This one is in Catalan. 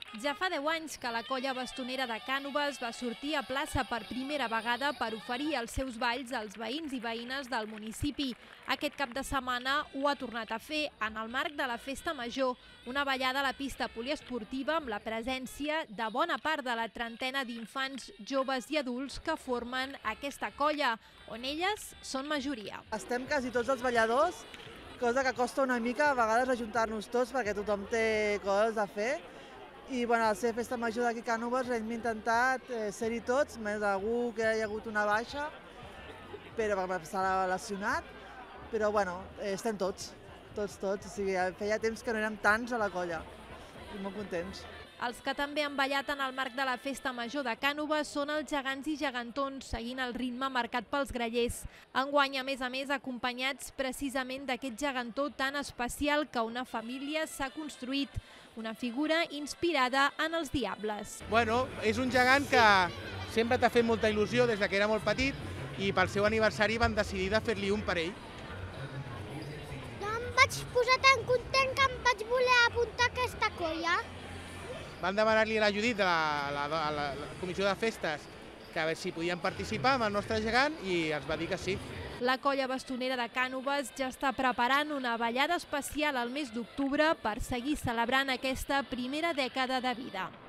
Ja fa 10 anys que la colla bastonera de Cànoves va sortir a plaça per primera vegada per oferir els seus balls als veïns i veïnes del municipi. Aquest cap de setmana ho ha tornat a fer en el marc de la Festa Major, una ballada a la pista poliesportiva amb la presència de bona part de la trentena d'infants, joves i adults que formen aquesta colla, on elles són majoria. Estem quasi tots els balladors, cosa que costa una mica a vegades ajuntar-nos tots perquè tothom té coses a fer. I al ser Festa Major d'aquí a Cànoves hem intentat ser-hi tots, més algú que hi ha hagut una baixa, però perquè s'ha lesionat, però estem tots. O sigui, feia temps que no érem tants a la colla i molt contents. Els que també han ballat en el marc de la Festa Major de Cànoves són els gegants i gegantons, seguint el ritme marcat pels grallers. Enguany, a més, acompanyats precisament d'aquest gegantó tan especial que una família s'ha construït, una figura inspirada en els diables. És un gegant que sempre t'ha fet molta il·lusió des que era molt petit i pel seu aniversari van decidir de fer-li un per ell. Jo em vaig posar tan content que em vaig voler apuntar a aquesta colla. Van demanar-li a la Judit, a la comissió de festes, que a veure si podien participar amb el nostre gegant i ens va dir que sí. La colla bastonera de Cànoves ja està preparant una ballada especial al mes d'octubre per seguir celebrant aquesta primera dècada de vida.